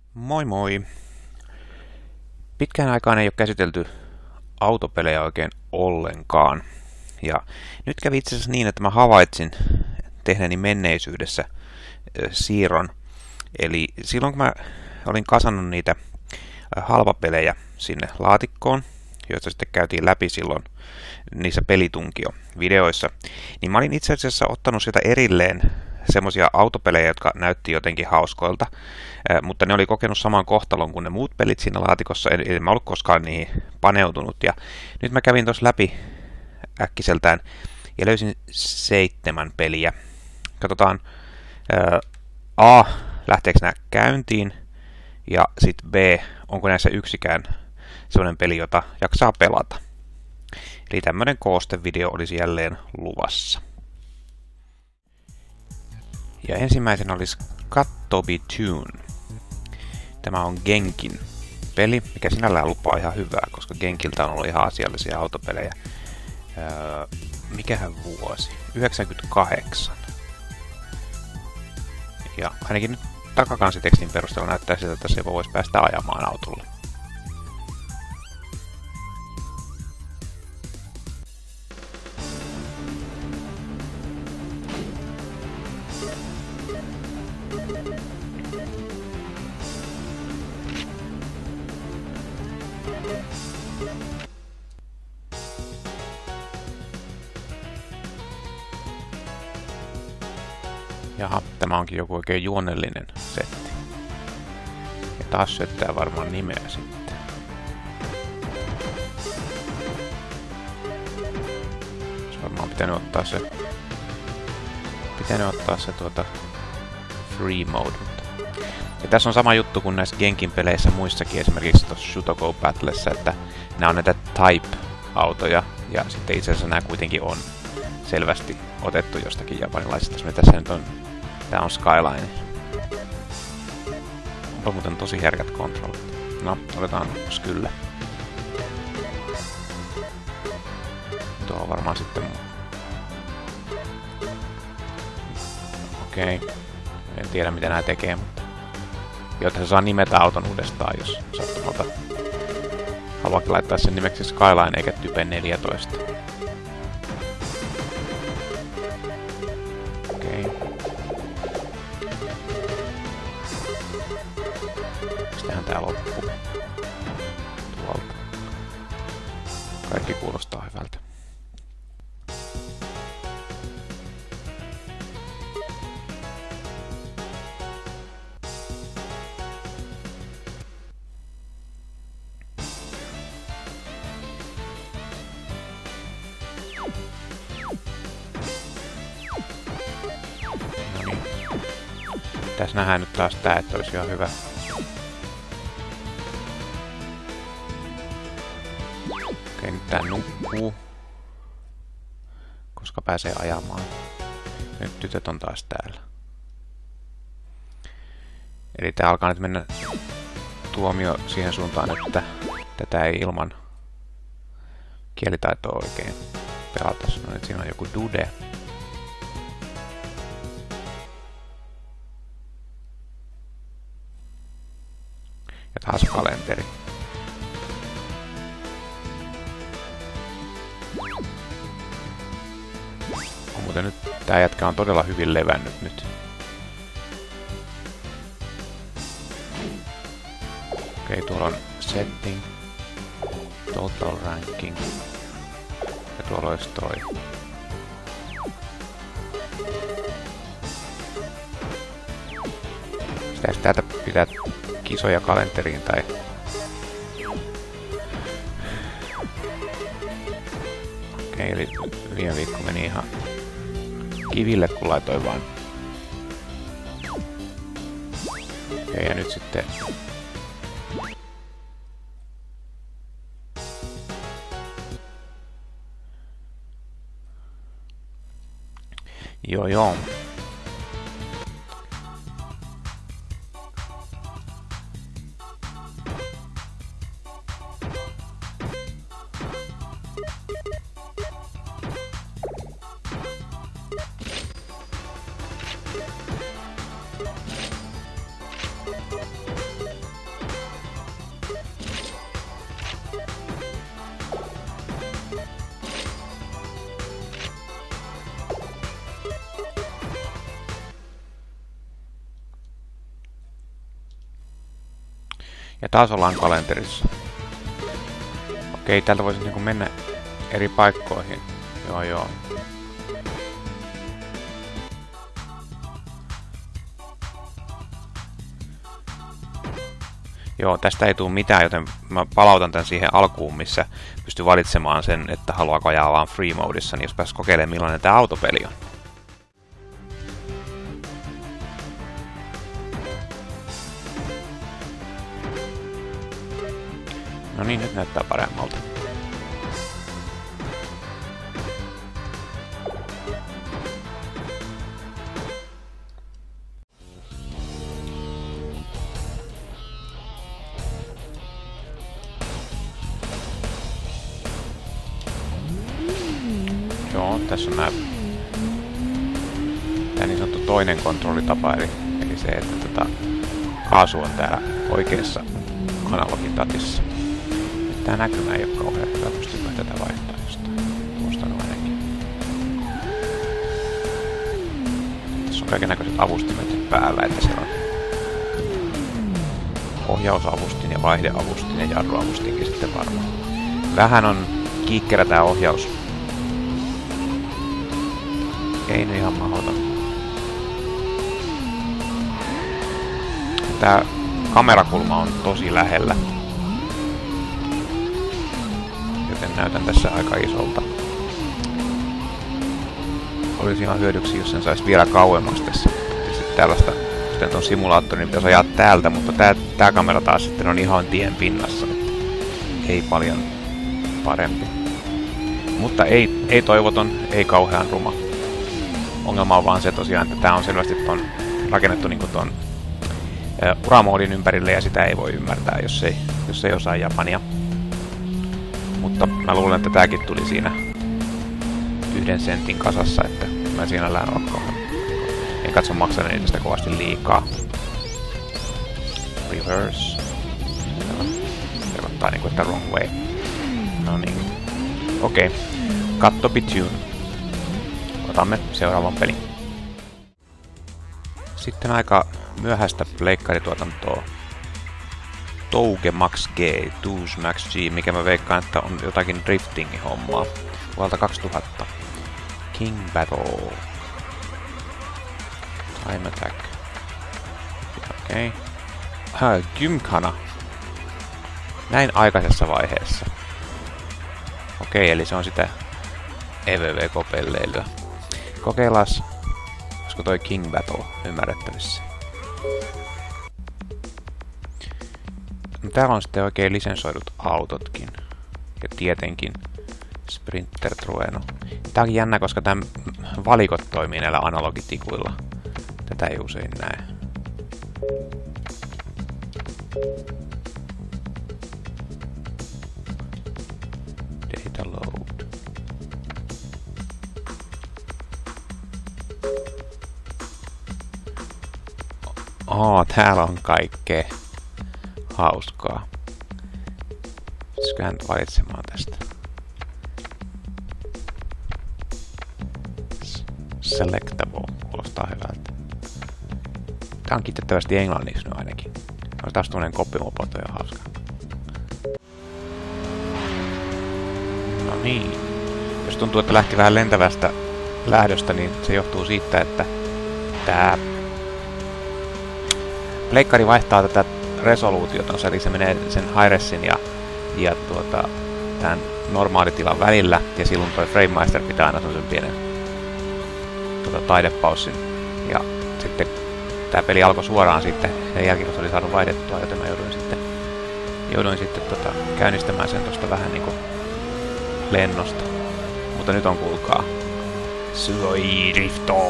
Moi moi. Pitkään aikaan ei ole käsitelty autopelejä oikein ollenkaan. Ja nyt kävi itse asiassa niin, että mä havaitsin tehneeni menneisyydessä siirron. Eli silloin kun mä olin kasannut niitä halpapelejä sinne laatikkoon, joista sitten käytiin läpi silloin niissä pelitunkio-videoissa, niin mä olin itse asiassa ottanut sieltä erilleen semmoisia autopelejä, jotka näytti jotenkin hauskoilta, mutta ne oli kokenut saman kohtalon kuin ne muut pelit siinä laatikossa, eli mä ollut koskaan niihin paneutunut. Ja nyt mä kävin tuossa läpi äkkiseltään ja löysin 7 peliä. Katsotaan A, lähteekö nämä käyntiin, ja sitten B, onko näissä yksikään sellainen peli, jota jaksaa pelata. Eli tämmöinen koostevideo olisi jälleen luvassa. Ja ensimmäisenä olisi Kattobi Tune. Tämä on Genkin peli, mikä sinällään lupaa ihan hyvää, koska Genkiltä on ollut ihan asiallisia autopelejä. Mikähän vuosi? 98. Ja ainakin nyt takakansi-tekstin perusteella näyttää siltä, että se voisi päästä ajamaan autolla. Jaha, tämä onkin joku oikein juonellinen setti. Ja taas syöttää varmaan nimeä sitten. Olisi varmaan pitänyt ottaa se free mode. Ja tässä on sama juttu kuin näissä Genkin peleissä muissakin, esimerkiksi tuossa Shutoko Battlessa, että nämä on näitä Type-autoja, ja sitten itse asiassa nämä kuitenkin on selvästi otettu jostakin japanilaisesta. Tässä nyt on, tää on Skyline. Onpa muuten tosi herkät kontrollit. No, otetaan kyllä. Tuo on varmaan sitten okei. En tiedä mitä nää tekee, mutta jotta se saa nimetä auton uudestaan, jos sattumalta haluakin laittaa sen nimeksi Skyline eikä Type 14. Mistähän tää loppuu? Tuolta. Kaikki kuulostaa hyvältä. No niin. Tässä nähdään nyt taas tää, että olisi ihan hyvä. Okei, nyt tää nukkuu, koska pääsee ajamaan. Nyt tytöt on taas täällä. Eli tää alkaa nyt mennä tuomio siihen suuntaan, että tätä ei ilman kielitaitoa oikein pelata. No nyt siinä on joku dude. Ja taas kalenteri. Mutta nyt tää jätkä on todella hyvin levännyt nyt. Okei, tuolla on setting, total ranking. Ja tuolla olisi toi. Pitäisi täältä pitää kisoja kalenteriin tai okei, eli viime viikko meni ihan kiville, kun laitoin vaan. Okei, ja nyt sitten joo. Ja taas ollaan kalenterissa. Okei, täältä voisi niinku mennä eri paikkoihin. Joo. Joo, tästä ei tule mitään, joten mä palautan tän siihen alkuun, missä pystyy valitsemaan sen, että haluaako ajaa vaan free modissa, niin jos pääs kokeilemaan millainen tää autopeli on. No niin, nyt näyttää paremmalta. Joo, tässä on tää niin sanottu toinen kontrollitapa, eli se, että kaasu on täällä oikeassa analogitatissa. Tää näkymä ei oo kauhean hyvä, pystyykö tätä vaihtaa jostain. Tuosta on ainakin. Tässä on kaikennäköiset avustimet päällä, että siellä on ohjausavustin ja vaihdeavustin ja jarruavustinkin sitten varmaan. Vähän on kiikkerä tää ohjaus. Ei nyt ihan mahdoton. Tää kamerakulma on tosi lähellä. Joten näytän tässä aika isolta. Olisi ihan hyödyksi, jos sen saisi vielä kauemmaksi tässä. Tietysti tällaista, kuten ton simulaattorin, niin pitäisi ajaa täältä, mutta tää kamera taas sitten on ihan tien pinnassa. Ei paljon parempi. Mutta ei toivoton, ei kauhean ruma. Ongelma on vaan se tosiaan, että tää on selvästi rakennettu niinku ton uramoodin ympärille ja sitä ei voi ymmärtää, jos ei osaa japania. Mutta mä luulen, että tääkin tuli siinä 1 sentin kasassa, että mä sinällään en katso maksaneeni tästä kovasti liikaa. Reverse. Pelottaa niinku, että wrong way. No niin. Okei. Katto Bitune. Otamme seuraavan pelin. Sitten aika myöhäistä pleikkarituotantoa. Touge Max G, Touge Max G, mikä mä veikkaan, että on jotakin drifting-hommaa. Vuodelta 2000. King Battle. Time Attack. Okei. Gymkhana. Näin aikaisessa vaiheessa. Okei, eli se on sitä EVV-kopelleilyä. Kokeillaan, olisiko toi King Battle ymmärrettävissä. No, täällä on sitten oikein lisensoidut autotkin. Ja tietenkin Sprinter Trueno. Tää onkin jännä, koska tämän valikot toimii näillä analogitikuilla. Tätä ei usein näe. Data load. Täällä on kaikkea hauskaa. Pitäisiköhän valitsemaan tästä. Selectable. Kuulostaa hyvältä. Tää on kiitettävästi englanniksi nyt ainakin. On taas tuollainen kopimopoto ja hauska. No niin. Jos tuntuu, että lähti vähän lentävästä lähdöstä, niin se johtuu siitä, että tää pleikkari vaihtaa tätä resoluutiota, eli se menee sen high-resin ja tämän normaalitilan välillä, ja silloin toi Framemeister pitää aina sen pienen taidepaussin. Ja sitten tää peli alkoi suoraan sitten sen jälkeen, kun se oli saanut vaihdettua, joten mä jouduin sitten käynnistämään sen tosta vähän niinku lennosta. Mutta nyt on, kuulkaa, Suoi Drifto!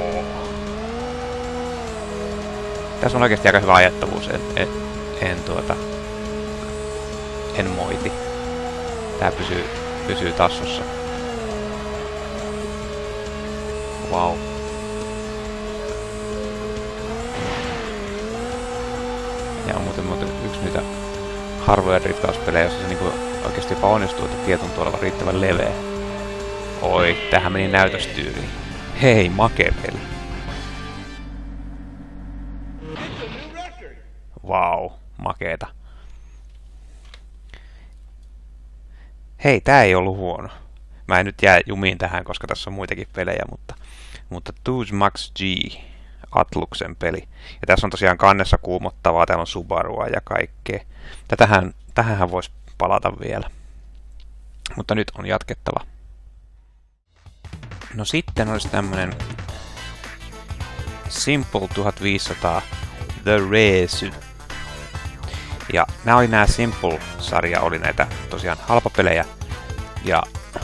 Tässä on oikeasti aika hyvä ajettavuus, en moiti. Tää pysyy tassussa. Wow. Ja on muuten yksi niitä harvoja driftauspelejä, jossa se niinku oikeesti jopa onnistuu, että tie tuntuu olevan riittävän leveä. Oi, tähän meni näytöstyyliin. Hei, makee peli. Vau, makeeta. Hei, tää ei ollut huono. Mä en nyt jää jumiin tähän, koska tässä on muitakin pelejä, mutta Tooth Max G, Atluksen peli. Ja tässä on tosiaan kannessa kuumottavaa, täällä on Subarua ja kaikkea. Tähänhän voisi palata vielä. Mutta nyt on jatkettava. No sitten olisi tämmönen Simple 1500 The Resy. Ja nämä Simple-sarja oli näitä tosiaan halpapelejä. Ja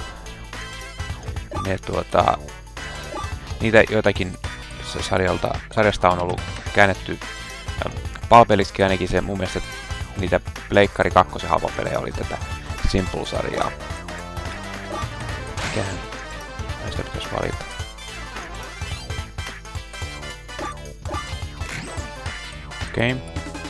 ne niitä joitakin sarjasta on ollut käännetty palveliskin ainakin se mun mielestä niitä Pleikkari 2 halpapelejä oli tätä Simple-sarjaa. Mikähän näistä pitäisi valita? Okei. Okay.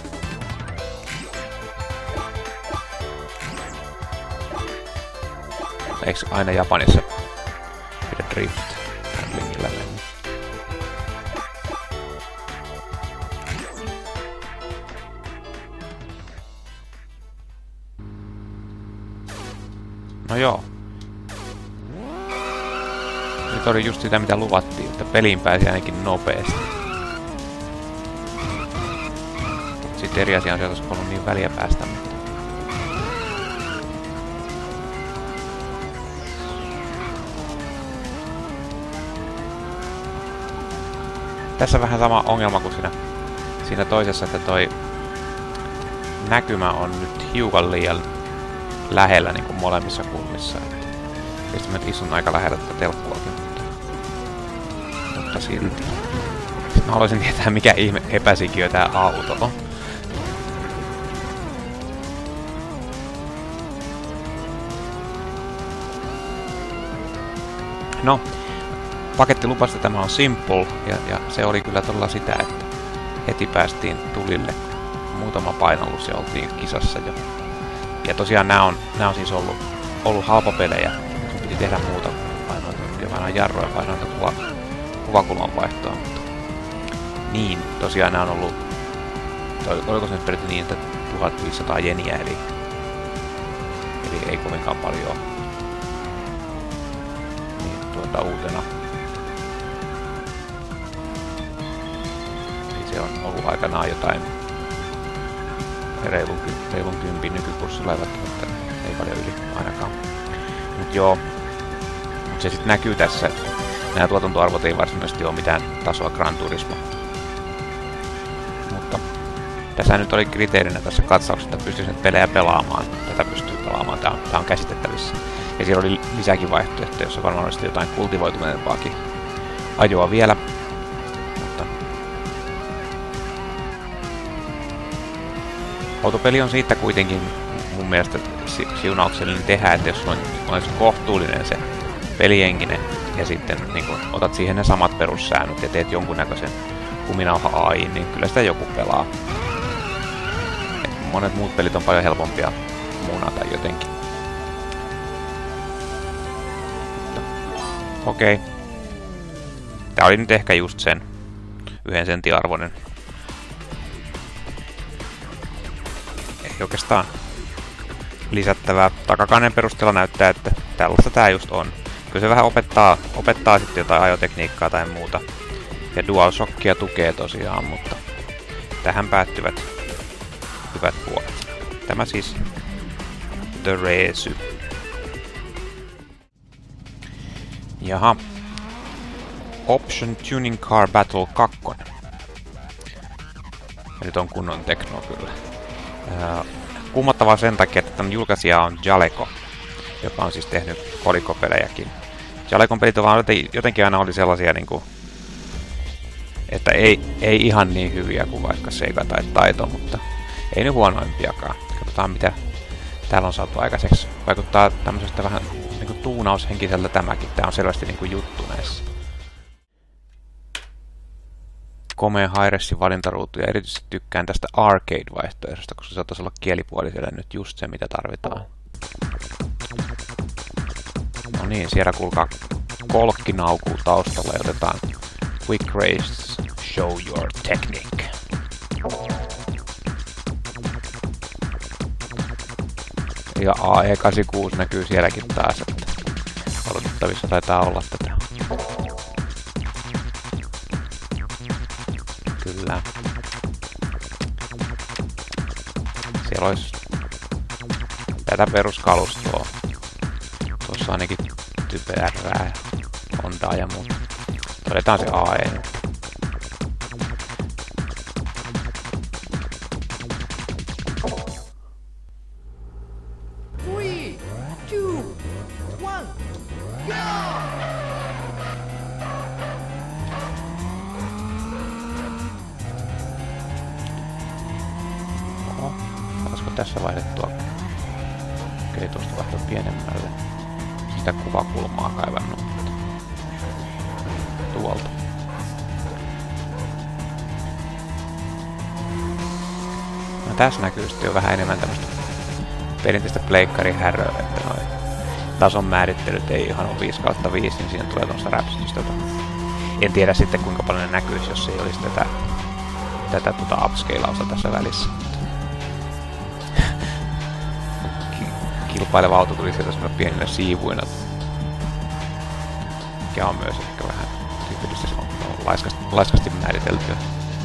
Eikö aina Japanissa pidä drift handlingillä mennä? No joo. Nyt oli just sitä mitä luvattiin, että peliin pääsi ainakin nopeasti. Sitten eri asia on se, että olisi ollut niin väliä päästä. Tässä on vähän sama ongelma kuin siinä toisessa, että toi näkymä on nyt hiukan liian lähellä niin kuin molemmissa kulmissa. Tietysti mä nyt istun aika lähellä tätä telkkuakin, mutta silti. Mä haluaisin tietää, mikä ihme epäsikiö tää auto on. No, paketti lupasi, että tämä on Simple, ja se oli kyllä todella sitä, että heti päästiin tulille. Muutama painallus ja oltiin kisassa jo. Ja tosiaan nämä on siis ollut halpapelejä. Sun piti tehdä muuta painoita jarroja painoita kuvakulman vaihtoa. Mutta niin, tosiaan nämä on ollut, oliko se nyt peräti niin, että 1500 jeniä, eli ei kovinkaan paljon niin, uutena. Eli se on ollut aikanaan jotain reilun 10 nykykurssilla, välttämättä ei paljon yli ainakaan. Mut joo, se sitten näkyy tässä, että nämä tuotantoarvot ei varsinaisesti ole mitään tasoa Gran Turismo. Mutta tässä nyt oli kriteerinä tässä katsauksessa, että pystyisi nyt pelejä pelaamaan. Tätä pystyy pelaamaan, tää on käsitettävissä. Ja siellä oli lisäkin vaihtoehtoja, jossa varmaan olisi jotain kultivoituneempaakin ajoa vielä. Mutta autopeli on siitä kuitenkin mun mielestä siunauksellinen tehdä, että jos olisi kohtuullinen se pelienkinen ja sitten niin kun otat siihen ne samat perussäännöt ja teet jonkunnäköisen kuminauha AI, niin kyllä sitä joku pelaa. Et monet muut pelit on paljon helpompia muunata jotenkin. Okei. Tää oli nyt ehkä just sen 1 sentin arvoinen. Ei oikeastaan lisättävää. Takakannen perusteella näyttää, että tällaista tää just on. Kyllä se vähän opettaa sitten jotain ajotekniikkaa tai muuta. Ja DualShockia tukee tosiaan, mutta tähän päättyvät hyvät puolet. Tämä siis The Resy. Jaha. Option Tuning Car Battle 2. Ja nyt on kunnon tekno kyllä. Kummattavaa sen takia, että tämän julkaisija on Jaleco, joka on siis tehnyt kolikopelejäkin. Jalecon pelit vaan jotenkin aina oli sellaisia, niin kuin, että ei ihan niin hyviä kuin vaikka Sega tai Taito, mutta ei nyt huonoimpiakaan. Katsotaan mitä täällä on saatu aikaiseksi. Vaikuttaa tämmöisestä vähän niin kuin tuunaushenkiseltä tämäkin. Tää on selvästi niin kuin juttu näissä. Komea Hi-Resin valintaruutu ja erityisesti tykkään tästä arcade-vaihtoehdosta, koska se saattaisi olla kielipuoliselle nyt just se mitä tarvitaan. No niin, siellä kuulkaa kolkki naukuu taustalla ja otetaan Quick Race Show Your Technique. Ja AE86 näkyy sielläkin taas, että odotettavissa taitaa olla tätä. Kyllä. Siellä olisi tätä peruskalustoa. Tuossa ainakin typerää, Hondaa ja muuta. Todetaan se AE nyt. Olisiko tässä vaihdettua? Okei, tuosta vaihtoi pienemmälle. Sitä kuvakulmaa kaivannut. Tuolta. No tässä näkyy sitten jo vähän enemmän tämmöistä perinteistä pleikkarihäröä, että noi tason määrittelyt ei ihan ole 5/5, niin siinä tulee tuosta räpsytystä. En tiedä sitten kuinka paljon ne näkyisi, jos ei olisi tätä upscalausta tässä välissä. Kilpaileva auto tuli sieltä semmoinen pienillä siivuina, mikä on myös ehkä vähän tyypillistä, se on laiskasti määriteltyä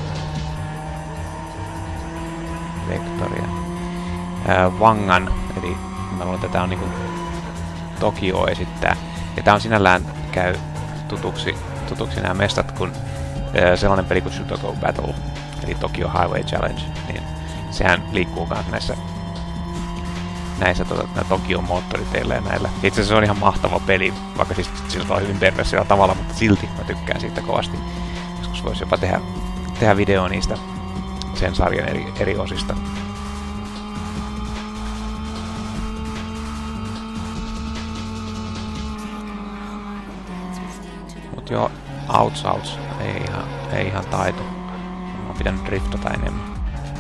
vektoria. Vangan, eli mä luulen, että tää on niinku Tokio esittää, ja tää on sinällään käy tutuksi nämä mestat, kun sellainen peli kuin Shooto Battle, eli Tokyo Highway Challenge, niin sehän liikkuu myös näissä Tokion moottoriteillä ja näillä. Itse asiassa se on ihan mahtava peli, vaikka siis sillä on hyvin perversillä tavalla, mutta silti mä tykkään siitä kovasti. Joskus voisi jopa tehdä video niistä sen sarjan eri osista. Mut joo, outs, ei ihan taito. Mä oon pitänyt driftata enemmän.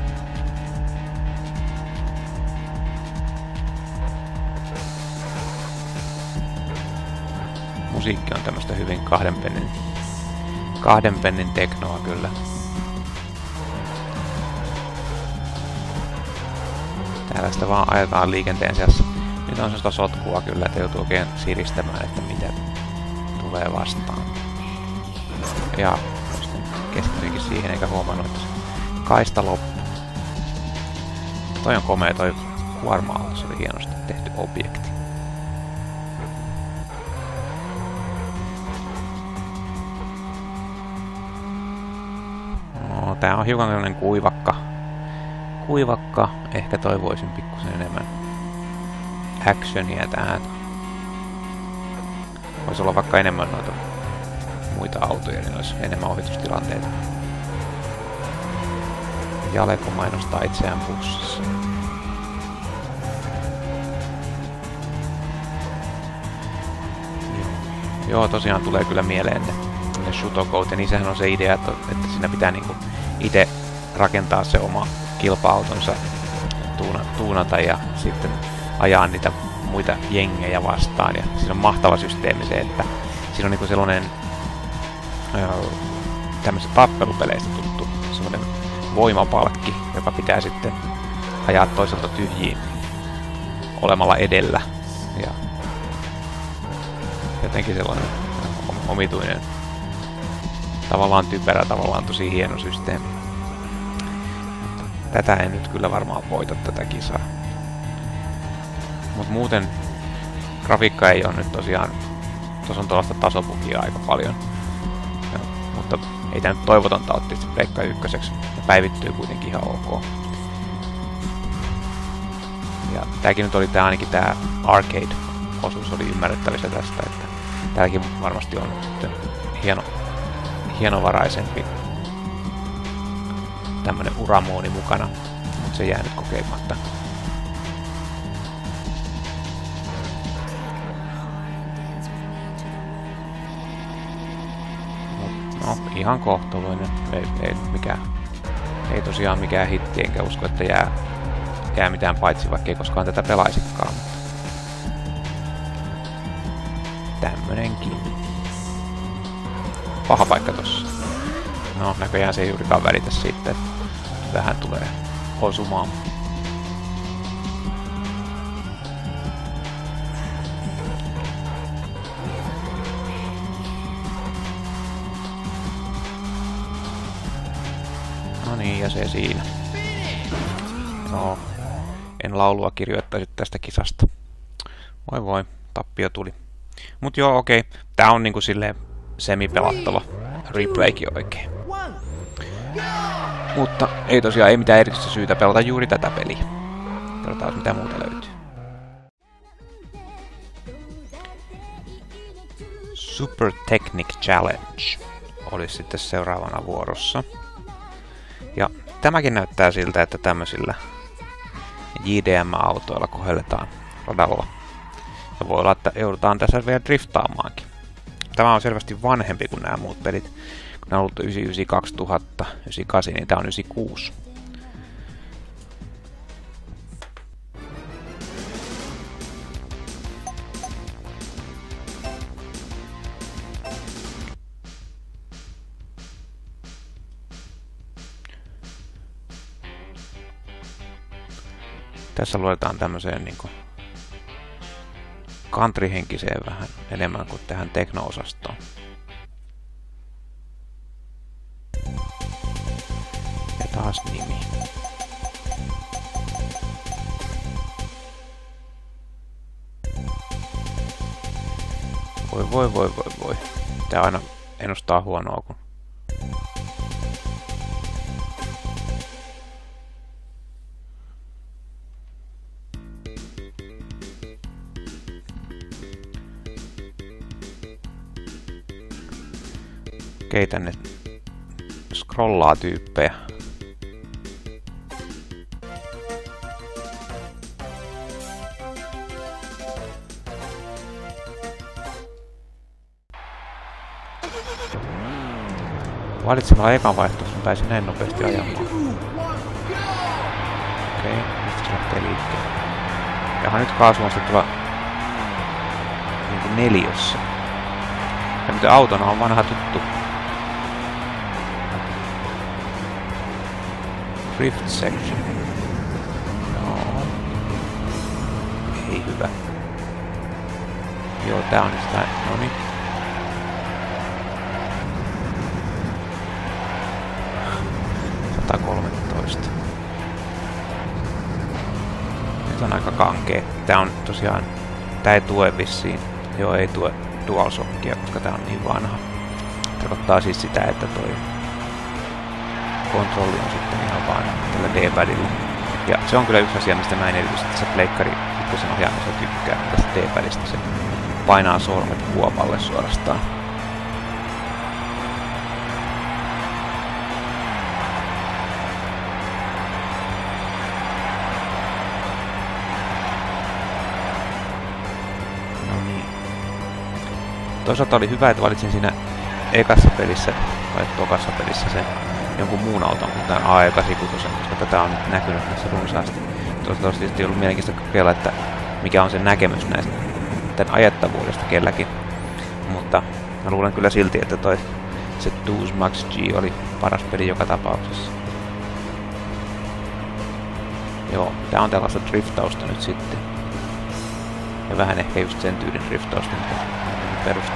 Musiikki on tämmöstä hyvin kahden pennin teknoa kyllä. Täällä sitä vaan ajetaan liikenteen seassa. Nyt on sellaista sotkua kyllä, että joutuu oikein siristämään, että mitä tulee vastaan. Ja sitten keskityinkin siihen eikä huomannut, että se kaista loppu. Toi on komea toi kuorma-auto, se oli hienosti tehty objekti. No, tää on hiukan sellainen kuivakka. Ehkä toivoisin pikkusen enemmän actionia tähän. Voisi olla vaikka enemmän noita muita autoja, niin olisi enemmän ohitustilanteita. Jaleko mainostaa itseään bussissa. Joo, tosiaan tulee kyllä mieleen ne Shooto-Code, niin sehän on se idea, että siinä pitää niinku itse rakentaa se oma kilpa-autonsa, tuunata ja sitten ajaa niitä muita jengejä vastaan. Ja siinä on mahtava systeemi se, että siinä on niinku sellainen tämmöisistä tappelupeleistä tuttu sellainen voimapalkki, joka pitää sitten ajaa toiselta tyhjiin olemalla edellä. Ja jotenkin sellainen omituinen, tavallaan typerä, tavallaan tosi hieno systeemi. Tätä en nyt kyllä varmaan voita tätä kisaa. Mut muuten grafiikka ei ole nyt tosiaan, tuossa on tuollaista tasopukia aika paljon. Ja, mutta ei tää nyt toivotonta ole tietysti Pleikka ykköseksi. Ja päivittyy kuitenkin ihan ok. Ja tääkin nyt oli ainakin tää arcade-osuus oli ymmärrettävissä tästä, että täälläkin varmasti on sitten hienovaraisempi tämmönen uramooni mukana, mutta se jää nyt kokeimatta. No, ihan kohtuullinen. Ei tosiaan mikään hitti, enkä usko, että jää mitään paitsi, vaikka ei koskaan tätä pelaisikaan. Tämmönenkin. Paha paikka tossa. No, näköjään se ei juurikaan välitä siitä, että vähän tulee osumaan. se siinä. No, en laulua kirjoittaisi tästä kisasta. Voi voi, tappio tuli. Mut joo, okei. Tää on niinku silleen semipelattava replaykin oikein. Mutta ei tosiaan, ei mitään erityistä syytä pelata juuri tätä peliä. Katsotaan mitä muuta löytyy. Super Technic Challenge olisi sitten seuraavana vuorossa. Ja tämäkin näyttää siltä, että tämmöisillä JDM-autoilla kohelletaan radalla. Ja voi olla, että joudutaan tässä vielä driftaamaankin. Tämä on selvästi vanhempi kuin nämä muut pelit. Kun nämä on ollut 99, 2000, 98, niin tämä on 96. Tässä luetaan tämmöiseen niinku country-henkiseen vähän enemmän kuin tähän tekno-osastoon. Ja taas nimi. Voi. Tää aina ennustaa huonoa, kun okei, tänne scrollaa tyyppejä. Valitsemalla ekan vaihtoehdon pääsin näin nopeasti ajamaan. Okei, mistä se lähtee liikkeelle? Jaha, nyt kaasu on sitten niin neliössä. Ja nyt autona on vanha tuttu drift section. Joo. Ei hyvä. Joo, tää on sitä. Noniin. Nyt on aika kankea. Tää on tosiaan, tää ei tue vissiin. Joo, ei tue DualShockia, koska tää on niin vanha. Tarkoittaa siis sitä, että toi kontrolli on sitten ihan vaan tällä D-padilla. Ja se on kyllä yksi asia, mistä mä en erityisesti tässä Pleikkari 1 ohjaamissa tykkää tästä D-padista. Se painaa sormet kuopalle suorastaan. Toisaalta oli hyvä, että valitsin siinä ekassa pelissä, tai tokassa pelissä sen jonkun muun auton kuin tämän AE86, koska tätä on nyt näkynyt näissä runsaasti. Toisaalta olisi ollut mielenkiintoista kokeilla, että mikä on sen näkemys näistä tämän ajettavuudesta kelläkin. Mutta mä luulen kyllä silti, että se Tools Max G oli paras peli joka tapauksessa. Joo, tää on tällaista driftausta nyt sitten. Ja vähän ehkä just sen tyylin driftausta, mitä perusta.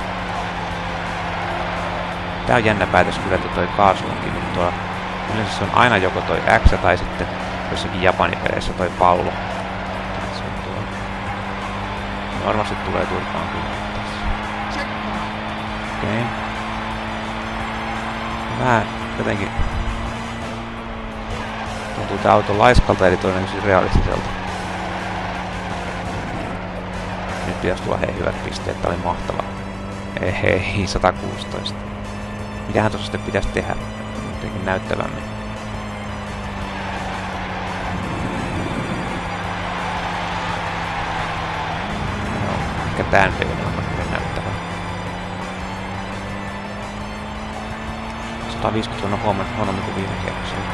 Tää on jännä päätös kyllä, että toi kaasu onkin nyt tuolla. Yleensä se on aina joko toi X tai sitten jossakin Japanipeleissä toi pallo. Se on tuolla. Varmasti tulee turpaan kyllä tässä. Okei. Vähän jotenkin tuntuu tää auto laiskalta, eli todennäköisesti realistiselta. Nyt pitäisi tulla hyvät pisteet, tää oli mahtava. Hei, 116. Mitähän tuossa sitten pitäisi tehdä jotenkin näyttävämmin? No, ehkä tän pelin on kyllä näyttävä. 150 on huonommin kuin viime kerralla.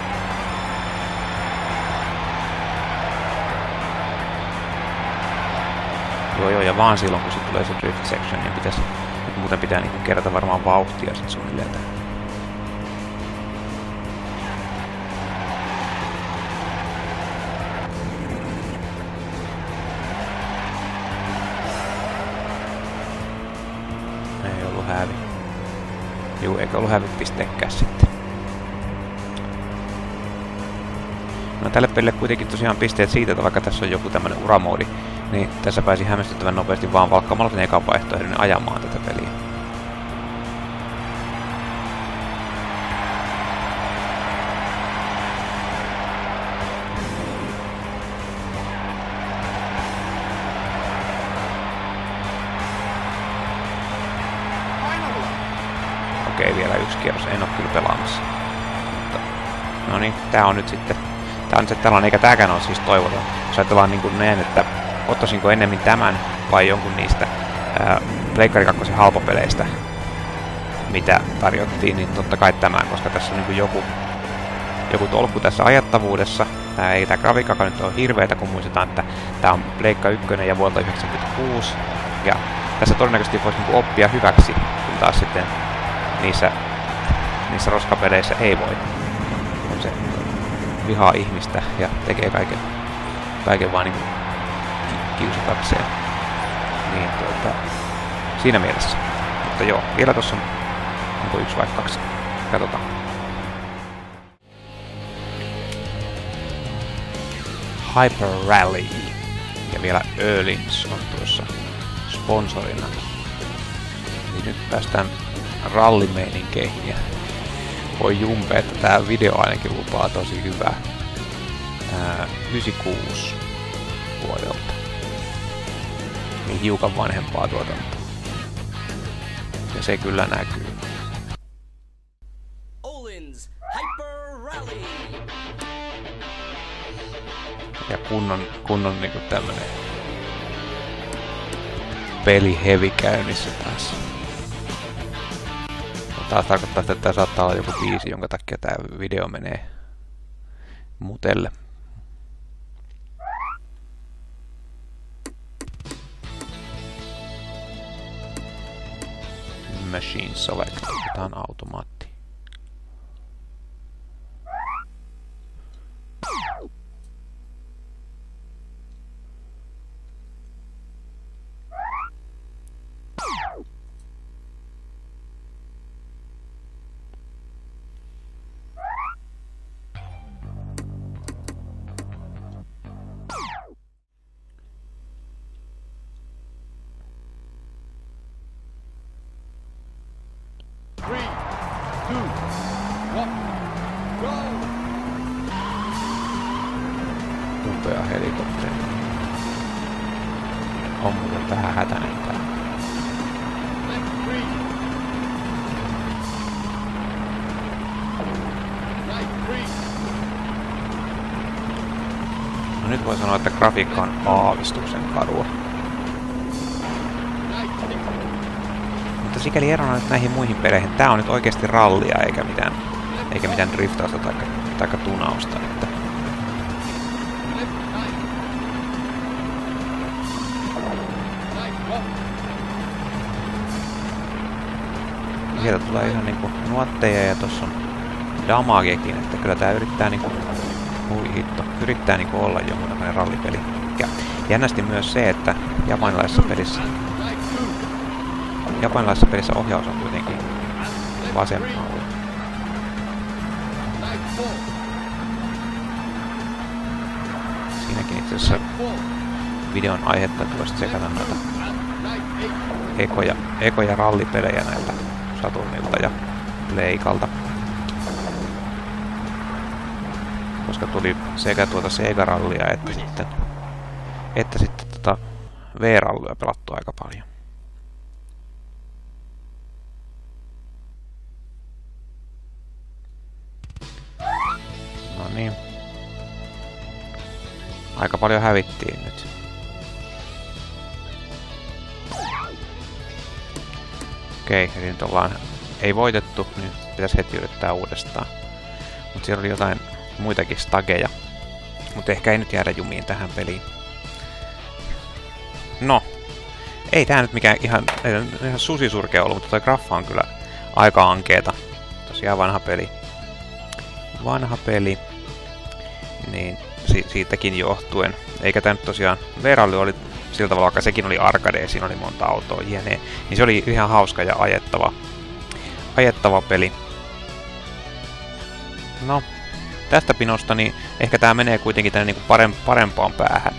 Joo, ja vaan silloin kun se tulee se drift section, niin pitäisi, nyt muuten pitää niinku kerätä varmaan vauhtia sit suunnilleen tähän. Ei ollut hävi. Juu, eikä ollut hävipisteekään sitten. No, tälle pelille kuitenkin tosiaan pisteet siitä, että vaikka tässä on joku tämmönen uramoodi, niin tässä pääsi hämmästyttävän nopeasti vaan valkkaamalla sen ekan vaihtoehdon ajamaan tätä peliä. Okei, vielä yksi kierros. En oo kyllä pelaamassa. No niin, tää on nyt sitten tällainen, eikä tääkään ole siis toivoton. Jos ajatellaan niin kuin näin, että ottaisinko ennemmin tämän vai jonkun niistä Pleikkari 2 halpapeleistä, mitä tarjottiin, niin totta kai tämän, koska tässä on niin kuin joku tolkku tässä ajattavuudessa. Tää grafiikkakaan nyt on hirveetä, kun muistetaan, että tää on Pleikka 1 ja vuodelta 1996. Ja tässä todennäköisesti voisi niin kuin oppia hyväksi, kun taas sitten niissä roskapeleissä ei voi. On se vihaa ihmistä ja tekee kaiken vaan niin kiusatakseen. Niin siinä mielessä. Mutta joo, vielä tossa on onko 1 vai 2. Katsotaan. Hyper Rally. Ja vielä Öhlins on tuossa sponsorina. Eli nyt päästään rallimeininkiin ja voi jumpe, että tää video ainakin lupaa tosi hyvää. 96 vuodelta. Niin hiukan vanhempaa tuotantoa. Ja se kyllä näkyy. Öhlins Hyper Rally. Ja kunnon niinku tämmönen pelihevi käynnissä taas. Taas tarkoittaa sitä, että tää saattaa olla joku biisi, jonka takia tää video menee mutelle. Machine Select. Tää on automaatti. Upea helikopteri. On muuten vähän hätäinen tää. No nyt voi sanoa, että grafiikka on aavistuksen karua. Mutta sikäli erona nyt näihin muihin peleihin, tää on nyt oikeesti rallia eikä mitään driftausta taikka tunausta. Että sieltä tulee ihan niinku nuotteja ja tossa on damagekin, että kyllä tää yrittää niinku yrittää niinku olla joku tämmönen rallipeli. Ja jännästi myös se, että japanilaisessa pelissä ohjaus on kuitenkin vasemmalla. Siinäkin itse asiassa videon aihetta tuosta sekata noita ekoja rallipelejä näiltä Saturnilta ja Pleikalta. Koska tuli sekä tuota Sega-rallia että sitten V-rallia pelattu aika paljon. No niin. Aika paljon hävittiin nyt. Okei, eli nyt ei voitettu, niin pitäisi heti yrittää uudestaan. Mutta siellä oli jotain muitakin stageja. Mutta ehkä ei nyt jäädä jumiin tähän peliin. No. Ei tää nyt mikään ihan susisurkea ollut, mutta toi graffa on kyllä aika ankeeta. Tosiaan vanha peli. Niin siitäkin johtuen. Eikä tää nyt tosiaan V-rally oli sillä tavalla, vaikka sekin oli arcade, siinä oli monta autoa jne. Niin se oli ihan hauska ja ajettava peli. No, tästä pinosta, niin ehkä tää menee kuitenkin tänne niinku parempaan päähän.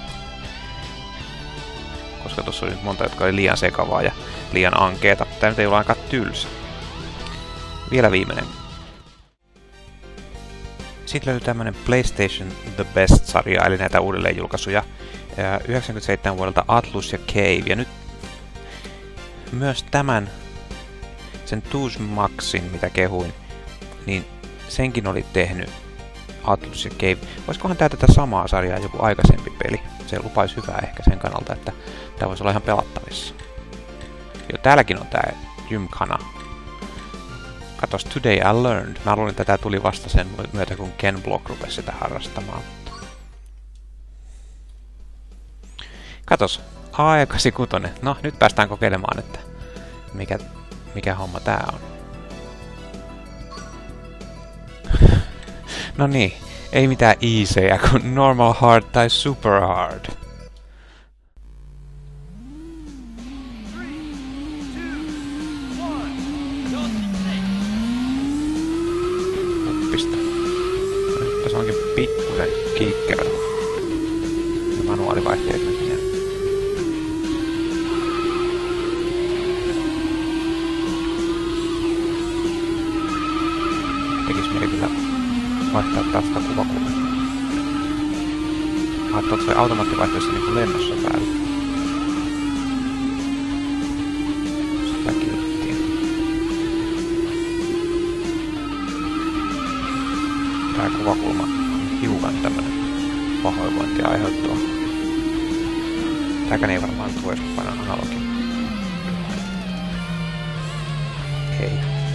Koska tuossa oli nyt monta, jotka oli liian sekavaa ja liian ankeeta. Tää nyt ei ole aika tylsä. Vielä viimeinen. Sitten löytyy tämmönen PlayStation The Best-sarja, eli näitä uudelleenjulkaisuja. 97 vuodelta Atlus ja Cave. Ja nyt myös tämän, sen Tools Maxin, mitä kehuin, niin senkin oli tehnyt Atlus ja Cave. Voisikohan tää tätä samaa sarjaa joku aikaisempi peli? Se lupaisi hyvää ehkä sen kannalta, että tää voisi olla ihan pelattavissa. Jo täälläkin on tää Gymkhana. Katos, Today I Learned. Mä luulin, että tää tuli vasta sen myötä, kun Ken Block rupesi sitä harrastamaan. Katos, A86. No, nyt päästään kokeilemaan, että mikä homma tää on. No niin, ei mitään easyä kuin normal hard tai super hard. Uppista. Nyt tässä onkin pikkusen kiikkerä. Manuaalivaihteet nyt. Tekis mieli kyllä vaihtaa taas sitä kuvakulmaa. Ajattelin, että se automaattivaihtoessa niinku lennossa päällä. Sitä kilttiin. Tää kuvakulma on hiukan tämmönen pahoinvointia aiheuttava. Tääkään ei varmaan tuo, jos painaa analogia. Ei.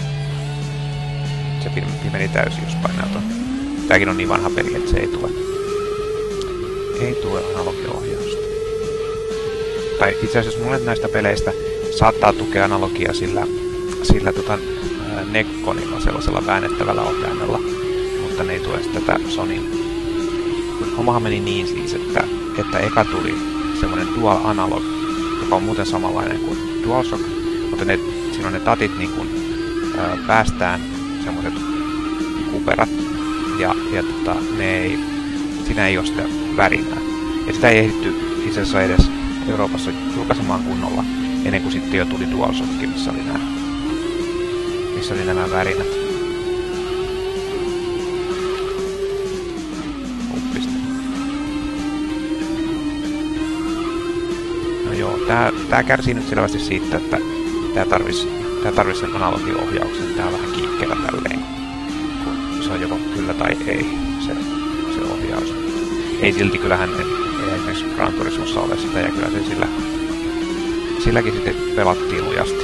Se meni täysin, jos painaa ton. Tääkin on niin vanha peli, että se ei tule. Ei tule analogiohjausta. Tai itse asiassa monet näistä peleistä saattaa tukea analogia sillä Necconilla, sellaisella väännettävällä ohjaimella, mutta ne ei tue tätä Sonyn. Hommahan meni niin siis, että eka tuli semmonen Dual Analog, joka on muuten samanlainen kuin DualShock, mutta siinä on ne tatit niin kuin päästään semmoiset kuperat ja siinä ei ole sitä värinää. Ja sitä ei ehditty itse asiassa edes Euroopassa julkaisemaan kunnolla ennen kuin sitten jo tuli DualShock, missä oli nämä värinät. Uppista. No joo, tää kärsii nyt selvästi siitä, että tää tarvis sen analogiohjauksen. Tää on vähän kiikkeellä tälleen, kun se on joko kyllä tai ei se ohjaus. Ei silti kyllähän ei esimerkiksi Gran Turismossa ole sitä, ja kyllä se silläkin sitten pelattiin lujasti.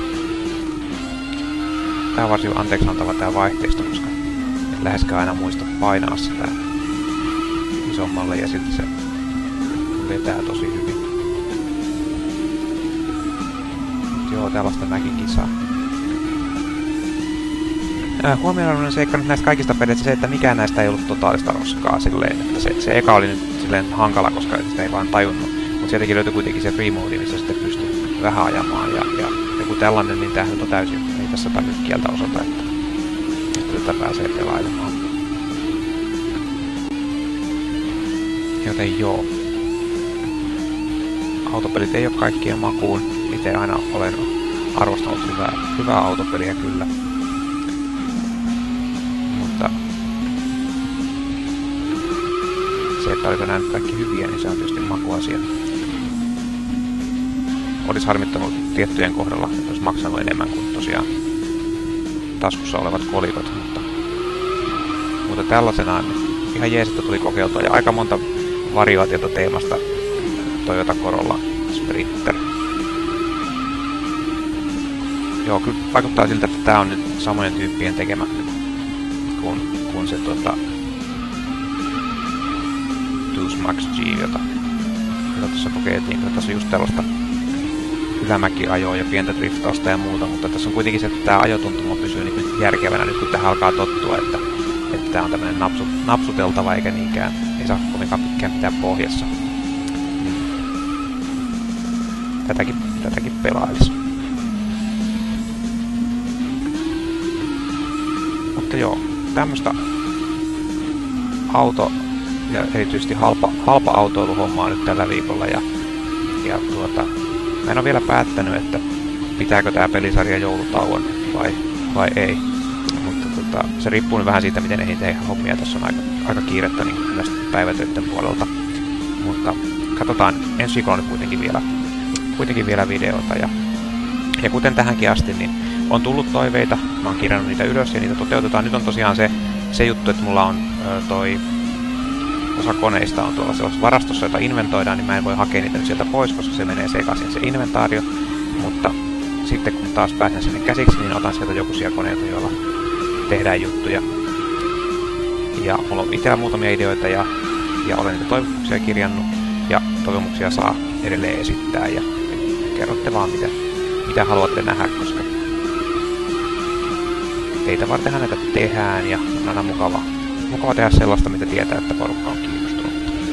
Tää on varsin anteeksiantava tää vaihteisto, koska et läheskään aina muista painaa sitä isommalle, ja silti se vetää tosi hyvin. Joo, tällaista mäkikisaa. Huomioon seikka nyt näistä kaikista peleistä se, että mikään näistä ei ollut totaalista roskaa silleen, että se eka oli nyt silleen hankala, koska sitä ei vaan tajunnut. Mutta sieltäkin löytyi kuitenkin se free mode, missä sitten pystyi vähän ajamaan ja joku tällainen, niin tämähän on täysin, ei tässä tarvitse kieltä osata, että tätä pääsee pelailemaan. Joten joo. Autopelit ei ole kaikkien makuun. Itse aina olen arvostanut hyvää autopeliä kyllä. Mutta se, että oliko nämä nyt kaikki hyviä, niin se on tietysti makuasia. Olisi harmittanut tiettyjen kohdalla, että olisi maksanut enemmän kuin tosiaan taskussa olevat kolikot, mutta tällaisenaan ihan jees, että tuli kokeiltua ja aika monta variaatiota teemasta Toyota Corolla Sprinter. Joo, kyllä vaikuttaa siltä, että tää on nyt samojen tyyppien tekemä kuin se Tools Max G, jota tuossa kokeiltiin. Tässä on just tällaista ylämäkiajoa ja pientä driftausta ja muuta, mutta tässä on kuitenkin se, että tää ajotuntuma pysyy niin järkevänä nyt, kun tähän alkaa tottua, että tää on tämmönen napsuteltava eikä niinkään, ei saa kovinkaan pitkään pitää pohjassa. Tätäkin pelailis. Mutta joo, tämmöstä auto ja erityisesti halpa autoiluhomma on nyt tällä viikolla ja mä en ole vielä päättänyt, että pitääkö tää pelisarja joulutauon vai ei. Mutta se riippuu nyt vähän siitä, miten ehdin tehdä hommia. Tässä on aika kiirettä niin näistä päivätöiden puolelta. Mutta katsotaan ensi viikolla nyt kuitenkin vielä videota. Ja kuten tähänkin asti, niin on tullut toiveita. Mä oon kirjannut niitä ylös ja niitä toteutetaan. Nyt on tosiaan se juttu, että mulla on osa koneista on tuolla sellaisessa varastossa, jota inventoidaan, niin mä en voi hakea niitä nyt sieltä pois, koska se menee sekaisin se inventaario. Mutta sitten kun taas pääsen sinne käsiksi, niin otan sieltä jokuisia koneita, joilla tehdään juttuja. Ja mulla on itsellä muutamia ideoita ja olen niitä toivomuksia kirjannut. Ja toivomuksia saa edelleen esittää ja kerrotte vaan mitä haluatte nähdä, koska teitä vartenhan näitä tehdään ja on aina mukava tehdä sellaista, mitä tietää, että porukka on kiinnostunut.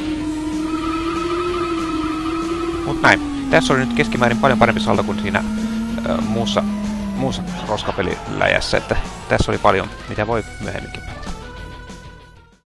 Mut näin. Tässä oli nyt keskimäärin paljon parempi saldo kuin siinä muussa roskapeliläjässä, että tässä oli paljon, mitä voi myöhemminkin